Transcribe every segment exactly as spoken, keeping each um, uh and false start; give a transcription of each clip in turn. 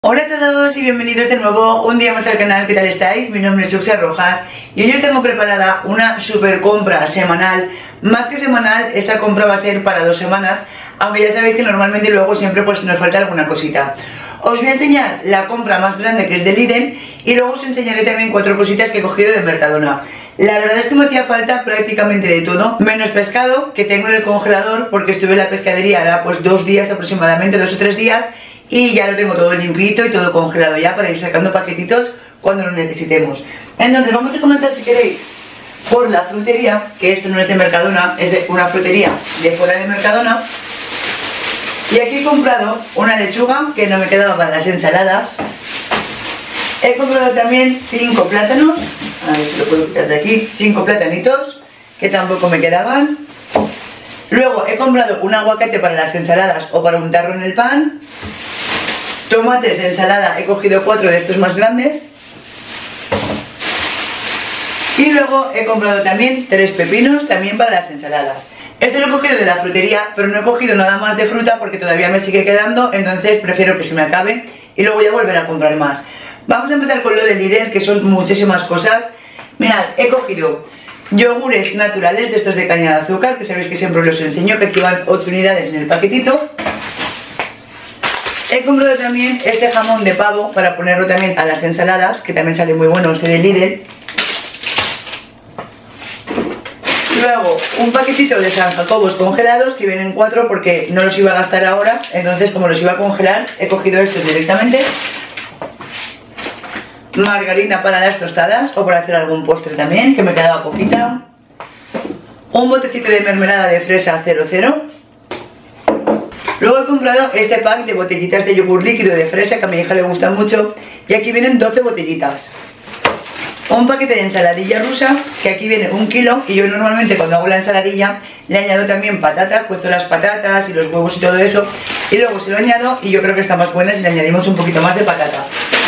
Hola a todos y bienvenidos de nuevo un día más al canal. ¿Qué tal estáis? Mi nombre es Yuxia Rojas y hoy os tengo preparada una super compra semanal. Más que semanal, esta compra va a ser para dos semanas, aunque ya sabéis que normalmente luego siempre pues nos falta alguna cosita. Os voy a enseñar la compra más grande, que es de Lidl, y luego os enseñaré también cuatro cositas que he cogido de Mercadona. La verdad es que me hacía falta prácticamente de todo, menos pescado, que tengo en el congelador porque estuve en la pescadería ahora pues dos días aproximadamente, dos o tres días, y ya lo tengo todo limpito y todo congelado ya para ir sacando paquetitos cuando lo necesitemos. Entonces vamos a comenzar, si queréis, por la frutería, que esto no es de Mercadona, es de una frutería de fuera de Mercadona. Y aquí he comprado una lechuga que no me quedaba para las ensaladas. He comprado también cinco plátanos, a ver si lo puedo quitar de aquí, cinco platanitos que tampoco me quedaban. Luego he comprado un aguacate para las ensaladas o para untarlo en el pan. Tomates de ensalada, he cogido cuatro de estos más grandes. Y luego he comprado también tres pepinos, también para las ensaladas. Este lo he cogido de la frutería, pero no he cogido nada más de fruta porque todavía me sigue quedando, entonces prefiero que se me acabe y luego voy a volver a comprar más. Vamos a empezar con lo de Lidl, que son muchísimas cosas. Mirad, he cogido yogures naturales de estos de caña de azúcar, que sabéis que siempre os enseño, que aquí van ocho unidades en el paquetito. He comprado también este jamón de pavo para ponerlo también a las ensaladas, que también sale muy bueno este de Lidl. Luego un paquetito de San Jacobos congelados, que vienen cuatro porque no los iba a gastar ahora, entonces como los iba a congelar he cogido estos directamente. Margarina para las tostadas o para hacer algún postre también, que me quedaba poquita. Un botecito de mermelada de fresa cero cero. Luego he comprado este pack de botellitas de yogur líquido de fresa, que a mi hija le gusta mucho, y aquí vienen doce botellitas. Un paquete de ensaladilla rusa, que aquí viene un kilo, y yo normalmente cuando hago la ensaladilla le añado también patata, cuezo las patatas y los huevos y todo eso, y luego se lo añado y yo creo que está más buena si le añadimos un poquito más de patata.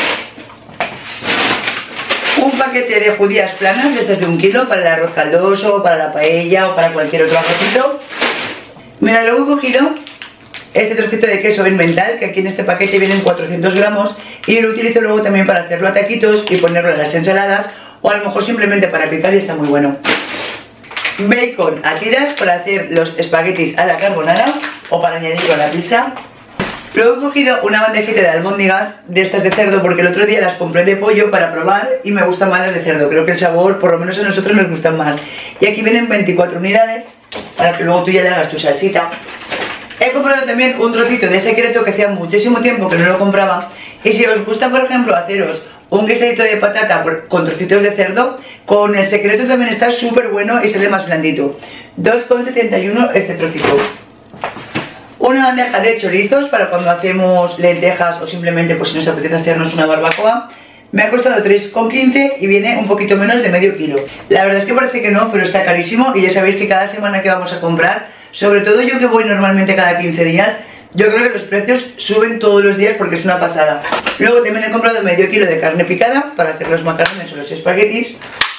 Un paquete de judías planas, de estas de un kilo, para el arroz caldoso, para la paella o para cualquier otro arrocito. Mira, luego he cogido este trocito de queso Emmental, que aquí en este paquete vienen cuatrocientos gramos, y lo utilizo luego también para hacerlo a taquitos y ponerlo en las ensaladas, o a lo mejor simplemente para picar y está muy bueno. Bacon a tiras para hacer los espaguetis a la carbonara o para añadirlo a la pizza. Luego he cogido una bandejita de albóndigas de estas de cerdo porque el otro día las compré de pollo para probar y me gustan más las de cerdo. Creo que el sabor, por lo menos a nosotros, nos gustan más. Y aquí vienen veinticuatro unidades para que luego tú ya le hagas tu salsita. He comprado también un trocito de secreto que hacía muchísimo tiempo que no lo compraba. Y si os gusta, por ejemplo, haceros un guisadito de patata con trocitos de cerdo, con el secreto también está súper bueno y sale más blandito. dos con setenta y uno este trocito. Una bandeja de chorizos para cuando hacemos lentejas o simplemente pues si nos apetece hacernos una barbacoa. Me ha costado tres con quince y viene un poquito menos de medio kilo. La verdad es que parece que no, pero está carísimo y ya sabéis que cada semana que vamos a comprar, sobre todo yo que voy normalmente cada quince días, yo creo que los precios suben todos los días porque es una pasada. Luego también he comprado medio kilo de carne picada para hacer los macarrones o los espaguetis.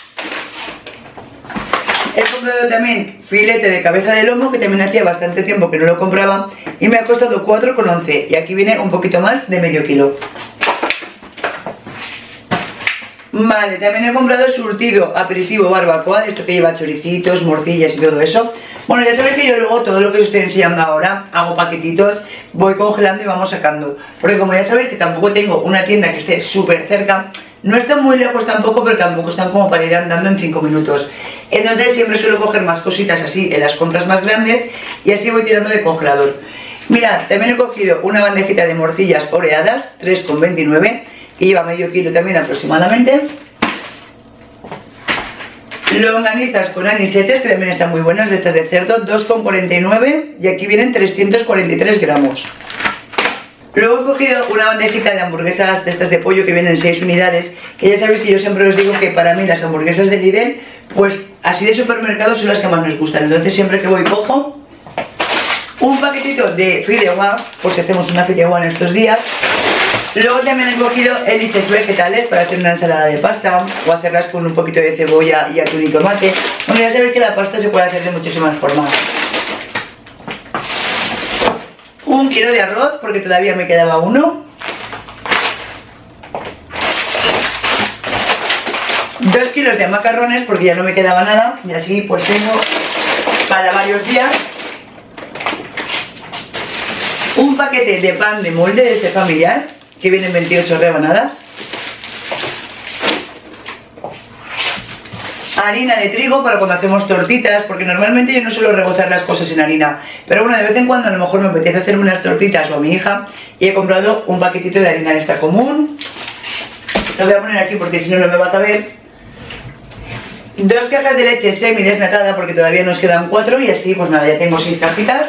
He comprado también filete de cabeza de lomo, que también hacía bastante tiempo que no lo compraba, y me ha costado cuatro con once y aquí viene un poquito más de medio kilo. Vale, también he comprado surtido aperitivo barbacoa, de esto que lleva choricitos, morcillas y todo eso. Bueno, ya sabéis que yo luego todo lo que os estoy enseñando ahora, hago paquetitos, voy congelando y vamos sacando. Porque como ya sabéis que tampoco tengo una tienda que esté súper cerca, no está muy lejos tampoco, pero tampoco están como para ir andando en cinco minutos. Entonces siempre suelo coger más cositas así en las compras más grandes y así voy tirando de congelador. Mirad, también he cogido una bandejita de morcillas oreadas, tres con veintinueve, que lleva medio kilo también aproximadamente. Longanizas con anisetes, que también están muy buenas, de estas de cerdo, dos con cuarenta y nueve, y aquí vienen trescientos cuarenta y tres gramos. Luego he cogido una bandejita de hamburguesas de estas de pollo que vienen seis unidades, que ya sabéis que yo siempre os digo que para mí las hamburguesas de Lidl, pues así de supermercado son las que más nos gustan, entonces siempre que voy cojo. Un paquetito de fideuá, por si hacemos una fideuá en estos días. Luego también he cogido hélices vegetales para hacer una ensalada de pasta o hacerlas con un poquito de cebolla y atún y tomate. Bueno, ya sabéis que la pasta se puede hacer de muchísimas formas. Un kilo de arroz porque todavía me quedaba uno. kilos de macarrones porque ya no me quedaba nada y así pues tengo para varios días. Un paquete de pan de molde de este familiar que vienen veintiocho rebanadas. Harina de trigo para cuando hacemos tortitas, porque normalmente yo no suelo rebozar las cosas en harina, pero bueno, de vez en cuando a lo mejor me apetece hacerme unas tortitas o a mi hija y he comprado un paquetito de harina de esta común. Lo voy a poner aquí porque si no no me va a caber. Dos cajas de leche semi desnatada porque todavía nos quedan cuatro y así pues nada, ya tengo seis cajitas.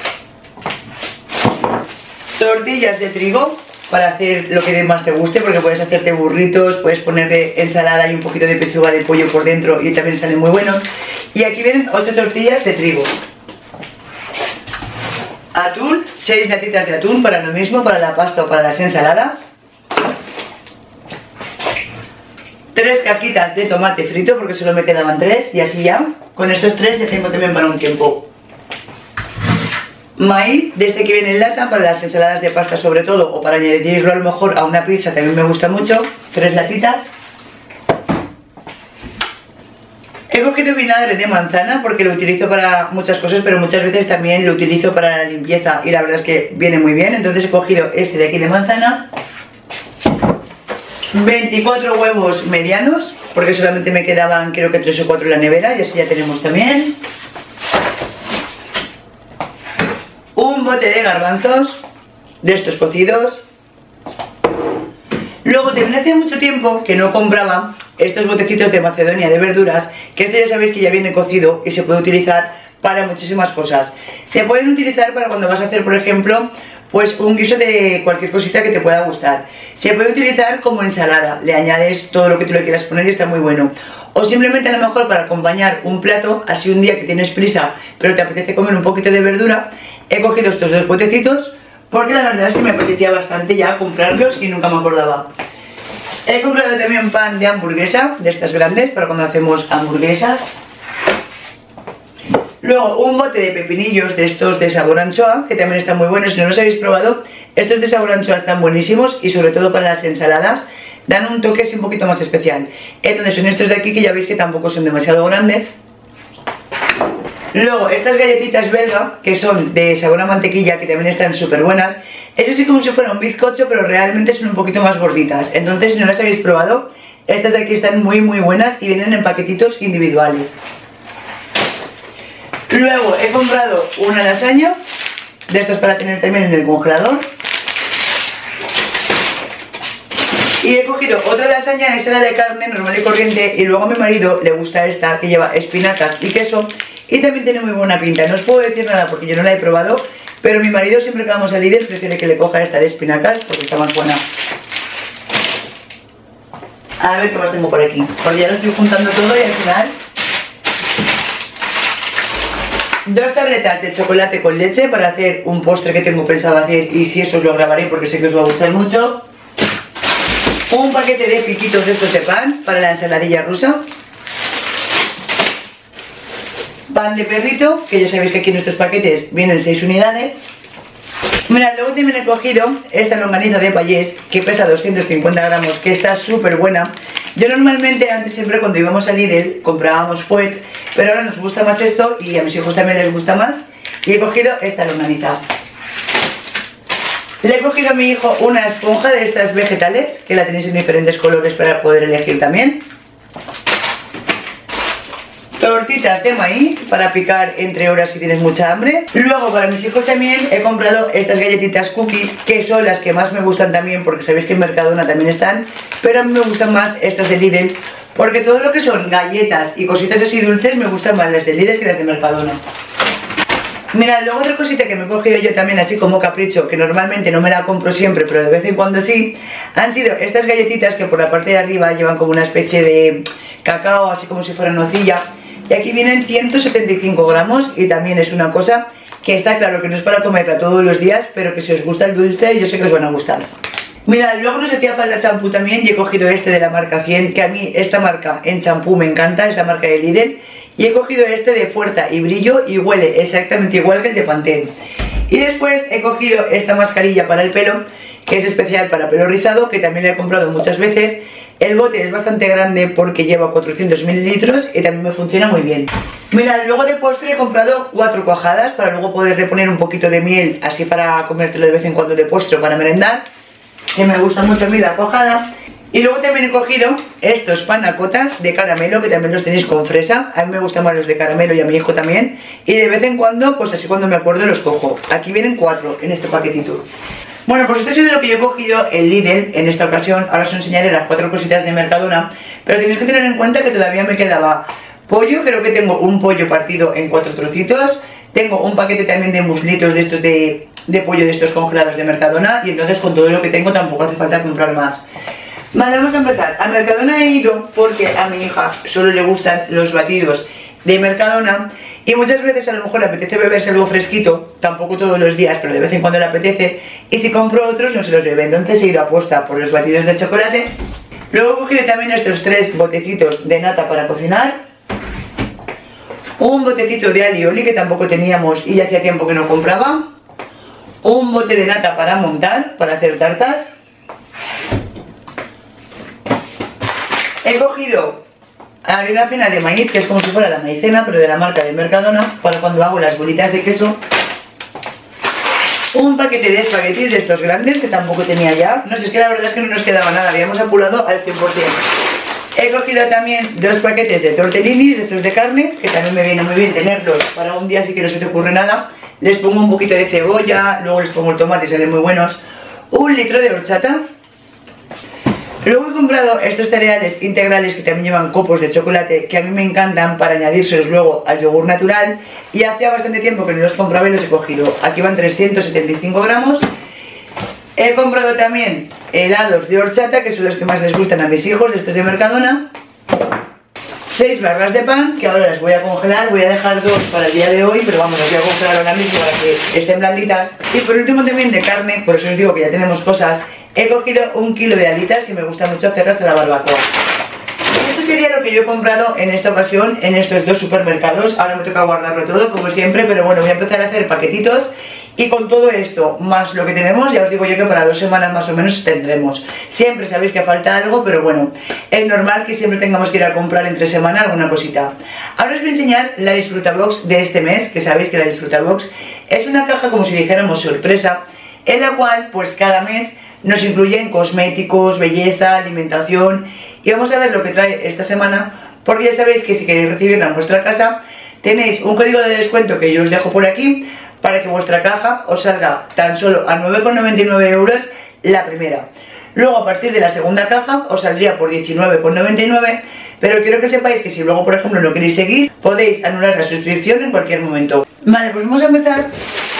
Tortillas de trigo para hacer lo que más te guste, porque puedes hacerte burritos, puedes ponerle ensalada y un poquito de pechuga de pollo por dentro y también salen muy buenos. Y aquí vienen ocho tortillas de trigo. Atún, seis latitas de atún para lo mismo, para la pasta o para las ensaladas. Tres cajitas de tomate frito porque solo me quedaban tres y así ya, con estos tres ya tengo también para un tiempo. Maíz, de este que viene en lata, para las ensaladas de pasta sobre todo, o para añadirlo a lo mejor a una pizza también me gusta mucho, tres latitas. He cogido vinagre de manzana porque lo utilizo para muchas cosas, pero muchas veces también lo utilizo para la limpieza y la verdad es que viene muy bien, entonces he cogido este de aquí de manzana. veinticuatro huevos medianos, porque solamente me quedaban creo que tres o cuatro en la nevera y así ya tenemos también. Un bote de garbanzos, de estos cocidos. Luego también hace mucho tiempo que no compraba estos botecitos de Macedonia de verduras, que esto ya sabéis que ya viene cocido y se puede utilizar para muchísimas cosas. Se pueden utilizar para cuando vas a hacer, por ejemplo, pues un guiso de cualquier cosita que te pueda gustar. Se puede utilizar como ensalada, le añades todo lo que tú le quieras poner y está muy bueno. O simplemente a lo mejor para acompañar un plato, así un día que tienes prisa pero te apetece comer un poquito de verdura. He cogido estos dos botecitos porque la verdad es que me apetecía bastante ya comprarlos y nunca me acordaba. He comprado también pan de hamburguesa, de estas grandes, para cuando hacemos hamburguesas. Luego un bote de pepinillos de estos de sabor anchoa, que también están muy buenos. Si no los habéis probado, estos de sabor anchoa están buenísimos y sobre todo para las ensaladas dan un toque así un poquito más especial. Entonces son estos de aquí que ya veis que tampoco son demasiado grandes. Luego estas galletitas belga, que son de sabor a mantequilla, que también están súper buenas. Es así como si fuera un bizcocho, pero realmente son un poquito más gorditas. Entonces si no las habéis probado, estas de aquí están muy muy buenas y vienen en paquetitos individuales. Luego he comprado una lasaña, de estas para tener también en el congelador. Y he cogido otra lasaña, esa era de carne normal y corriente, y luego a mi marido le gusta esta que lleva espinacas y queso y también tiene muy buena pinta. No os puedo decir nada porque yo no la he probado, pero mi marido siempre que vamos a Lidl prefiere que le coja esta de espinacas porque está más buena. A ver qué más tengo por aquí, porque ya lo estoy juntando todo y al final... Dos tabletas de chocolate con leche para hacer un postre que tengo pensado hacer y si eso os lo grabaré porque sé que os va a gustar mucho. Un paquete de piquitos de estos de pan para la ensaladilla rusa. Pan de perrito, que ya sabéis que aquí en estos paquetes vienen seis unidades. Mira, luego también he cogido esta longaniza de payés que pesa doscientos cincuenta gramos, que está súper buena. Yo normalmente antes siempre cuando íbamos a Lidl comprábamos fuet, pero ahora nos gusta más esto y a mis hijos también les gusta más. Y he cogido esta longaniza. Le he cogido a mi hijo una esponja de estas vegetales, que la tenéis en diferentes colores para poder elegir también. Tortitas de maíz para picar entre horas si tienes mucha hambre. Luego para mis hijos también he comprado estas galletitas cookies, que son las que más me gustan también porque sabéis que en Mercadona también están, pero a mí me gustan más estas de Lidl porque todo lo que son galletas y cositas así dulces me gustan más las de Lidl que las de Mercadona. Mira, luego otra cosita que me he cogido yo también así como capricho, que normalmente no me la compro siempre pero de vez en cuando sí, han sido estas galletitas que por la parte de arriba llevan como una especie de cacao, así como si fuera nocilla. Y aquí vienen ciento setenta y cinco gramos y también es una cosa que está claro que no es para comerla todos los días, pero que si os gusta el dulce yo sé que os van a gustar. Mira, luego nos hacía falta champú también y he cogido este de la marca cien, que a mí esta marca en champú me encanta, es la marca de Lidl. Y he cogido este de fuerza y brillo y huele exactamente igual que el de Pantene. Y después he cogido esta mascarilla para el pelo, que es especial para pelo rizado, que también lo he comprado muchas veces. El bote es bastante grande porque lleva cuatrocientos mililitros y también me funciona muy bien. Mirad, luego de postre he comprado cuatro cuajadas para luego poderle poner un poquito de miel, así para comértelo de vez en cuando de postre o para merendar, que me gusta mucho a mí la cuajada. Y luego también he cogido estos panacotas de caramelo, que también los tenéis con fresa. A mí me gustan más los de caramelo y a mi hijo también. Y de vez en cuando, pues así cuando me acuerdo los cojo. Aquí vienen cuatro en este paquetito. Bueno, pues esto ha sido lo que yo he cogido en Lidl en esta ocasión. Ahora os enseñaré las cuatro cositas de Mercadona. Pero tenéis que tener en cuenta que todavía me quedaba pollo. Creo que tengo un pollo partido en cuatro trocitos. Tengo un paquete también de muslitos de estos de, de pollo de estos congelados de Mercadona. Y entonces con todo lo que tengo tampoco hace falta comprar más. Vale, vamos a empezar. A Mercadona he ido porque a mi hija solo le gustan los batidos de Mercadona. Y muchas veces a lo mejor le apetece beberse algo fresquito, tampoco todos los días, pero de vez en cuando le apetece. Y si compro otros no se los bebe, entonces he ido a posta por los batidos de chocolate. Luego he cogido también estos tres botecitos de nata para cocinar. Un botecito de alioli que tampoco teníamos y ya hacía tiempo que no compraba. Un bote de nata para montar, para hacer tartas. He cogido harina fina de maíz, que es como si fuera la maicena, pero de la marca de Mercadona, para cuando hago las bolitas de queso. Un paquete de espaguetis de estos grandes, que tampoco tenía ya. No sé, es que la verdad es que no nos quedaba nada, habíamos apurado al cien por cien. He cogido también dos paquetes de tortellinis, de estos de carne, que también me viene muy bien tenerlos para un día así que no se te ocurre nada. Les pongo un poquito de cebolla, luego les pongo el tomate y salen muy buenos. Un litro de horchata. Luego he comprado estos cereales integrales que también llevan copos de chocolate, que a mí me encantan para añadírselos luego al yogur natural. Y hacía bastante tiempo que no los compraba y los he cogido. Aquí van trescientos setenta y cinco gramos. He comprado también helados de horchata, que son los que más les gustan a mis hijos, de estos de Mercadona. seis barras de pan, que ahora las voy a congelar. Voy a dejar dos para el día de hoy, pero vamos, las voy a congelar ahora mismo para que estén blanditas. Y por último también de carne, por eso os digo que ya tenemos cosas. He cogido un kilo de alitas, que me gusta mucho hacerlas a la barbacoa. Esto sería lo que yo he comprado en esta ocasión en estos dos supermercados. Ahora me toca guardarlo todo, como siempre, pero bueno, voy a empezar a hacer paquetitos. Y con todo esto, más lo que tenemos, ya os digo yo que para dos semanas más o menos tendremos. Siempre sabéis que falta algo, pero bueno, es normal que siempre tengamos que ir a comprar entre semana alguna cosita. Ahora os voy a enseñar la Disfrutabox de este mes, que sabéis que la Disfrutabox es una caja como si dijéramos sorpresa, en la cual pues cada mes nos incluyen cosméticos, belleza, alimentación. Y vamos a ver lo que trae esta semana, porque ya sabéis que si queréis recibirla en vuestra casa, tenéis un código de descuento que yo os dejo por aquí, para que vuestra caja os salga tan solo a nueve con noventa y nueve euros la primera. Luego a partir de la segunda caja os saldría por diecinueve con noventa y nueve, pero quiero que sepáis que si luego por ejemplo no queréis seguir, podéis anular la suscripción en cualquier momento. Vale, pues vamos a empezar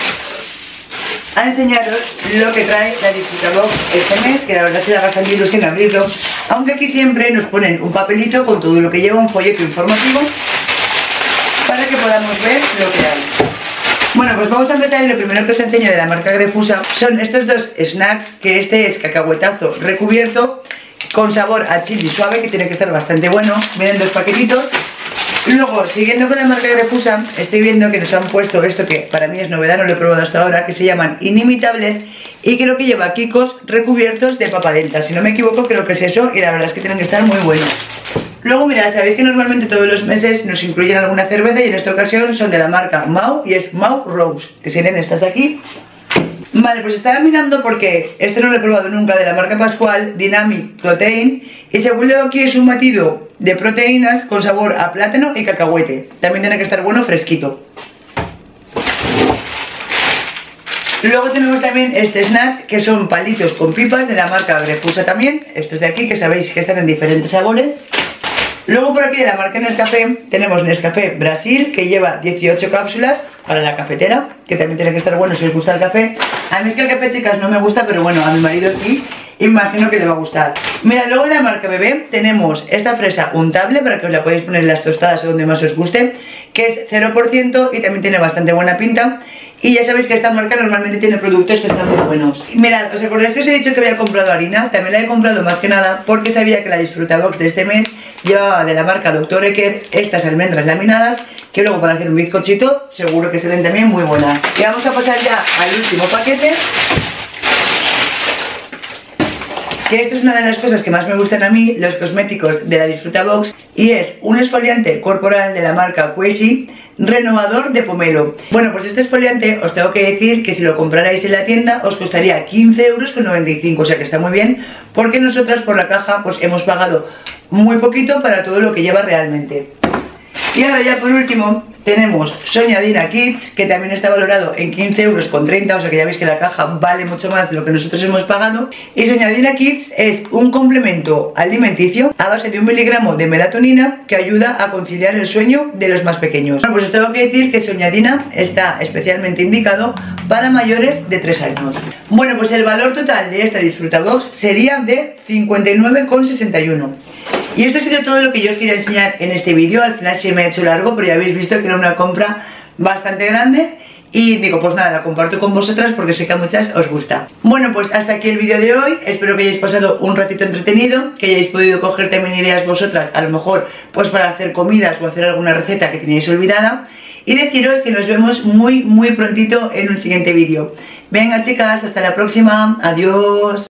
a enseñaros lo que trae la Disfrutabox este mes, que la verdad es que la bastante ilusión abrirlo, aunque aquí siempre nos ponen un papelito con todo lo que lleva, un folleto informativo, para que podamos ver lo que hay. Bueno, pues vamos a empezar y lo primero que os enseño de la marca Grefusa son estos dos snacks, que este es cacahuetazo recubierto con sabor a chili suave, que tiene que estar bastante bueno. Vienen dos paquetitos. Luego, siguiendo con la marca Grefusa, estoy viendo que nos han puesto esto que para mí es novedad, no lo he probado hasta ahora, que se llaman inimitables y creo que lleva quicos recubiertos de papadenta. Si no me equivoco, creo que es eso y la verdad es que tienen que estar muy buenos. Luego, mirad, sabéis que normalmente todos los meses nos incluyen alguna cerveza y en esta ocasión son de la marca Mau y es Mau Rose, que serían estas de aquí. Vale, pues estaba mirando porque este no lo he probado nunca, de la marca Pascual, Dynamic Protein, y según leo aquí es un batido de proteínas con sabor a plátano y cacahuete. También tiene que estar bueno, fresquito. Luego tenemos también este snack, que son palitos con pipas de la marca Grefusa también, estos de aquí, que sabéis que están en diferentes sabores. Luego por aquí de la marca Nescafé tenemos Nescafé Brasil, que lleva dieciocho cápsulas para la cafetera, que también tiene que estar bueno si os gusta el café. A mí es que el café, chicas, no me gusta, pero bueno, a mi marido sí, imagino que le va a gustar. Mira, luego de la marca Bebé tenemos esta fresa untable, para que os la podéis poner en las tostadas o donde más os guste, que es cero por ciento y también tiene bastante buena pinta. Y ya sabéis que esta marca normalmente tiene productos que están muy buenos. Mirad, ¿os acordáis que os he dicho que había comprado harina? También la he comprado más que nada porque sabía que la Disfrutabox de este mes llevaba de la marca doctor Ecker estas almendras laminadas, que luego para hacer un bizcochito seguro que salen también muy buenas. Y vamos a pasar ya al último paquete, que esto es una de las cosas que más me gustan a mí, los cosméticos de la Disfruta Box, y es un exfoliante corporal de la marca Quesi, renovador de pomelo. Bueno, pues este exfoliante os tengo que decir que si lo comprarais en la tienda os costaría quince euros con noventa y cinco, o sea que está muy bien, porque nosotras por la caja pues hemos pagado muy poquito para todo lo que lleva realmente. Y ahora ya por último tenemos Soñadina Kids, que también está valorado en quince euros con treinta, o sea que ya veis que la caja vale mucho más de lo que nosotros hemos pagado. Y Soñadina Kids es un complemento alimenticio a base de un miligramo de melatonina que ayuda a conciliar el sueño de los más pequeños. Bueno, pues os tengo que decir que Soñadina está especialmente indicado para mayores de tres años. Bueno, pues el valor total de esta Disfruta Box sería de cincuenta y nueve con sesenta y uno. Y esto ha sido todo lo que yo os quería enseñar en este vídeo. Al final se me ha hecho largo, pero ya habéis visto que era una compra bastante grande. Y digo, pues nada, la comparto con vosotras porque sé que a muchas os gusta. Bueno, pues hasta aquí el vídeo de hoy. Espero que hayáis pasado un ratito entretenido, que hayáis podido coger también ideas vosotras, a lo mejor pues para hacer comidas o hacer alguna receta que teníais olvidada. Y deciros que nos vemos muy muy prontito en un siguiente vídeo. Venga chicas, hasta la próxima. Adiós.